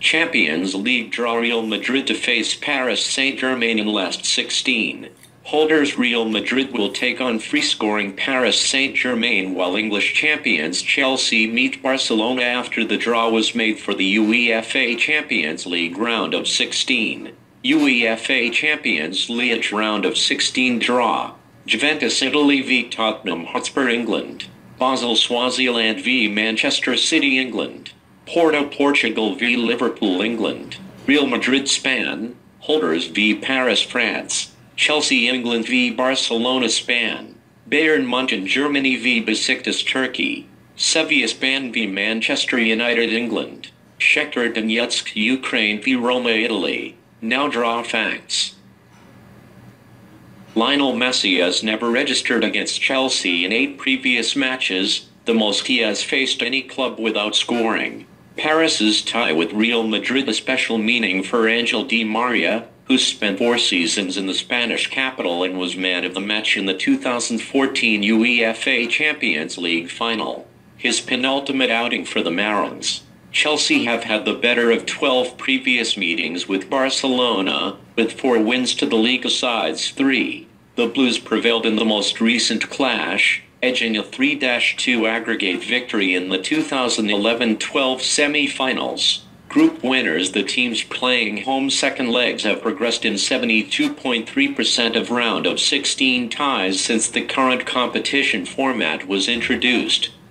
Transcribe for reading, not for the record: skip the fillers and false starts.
Champions League draw Real Madrid to face Paris Saint-Germain in last 16. Holders Real Madrid will take on free-scoring Paris Saint-Germain while English champions Chelsea meet Barcelona after the draw was made for the UEFA Champions League round of 16. UEFA Champions Leage round of 16 draw. Juventus Italy v Tottenham Hotspur England. Basel SWAZILAND v Manchester City England. Porto Portugal v Liverpool England. Real Madrid Spain. Holders v Paris France. Chelsea England v Barcelona Spain. Bayern München Germany v Beşiktaş Turkey. Sevilla Spain v Manchester United England. Shakhtar Donetsk Ukraine v Roma Italy. Now draw facts. Lionel Messi has never registered against Chelsea in 8 previous matches, the most he has faced any club without scoring. Paris's tie with Real Madrid a special meaning for Ángel Di María, who spent 4 seasons in the Spanish capital and was man of the match in the 2014 UEFA Champions League final. His penultimate outing for the Merengues. Chelsea have had the better of 12 previous meetings with Barcelona, with 4 wins to the Liga side's 3. The Blues prevailed in the most recent clash, edging a 3-2 aggregate victory in the 2011-12 semi-finals. Group winners the teams playing home second legs have progressed in 72.3% of round of 16 ties since the current competition format was introduced.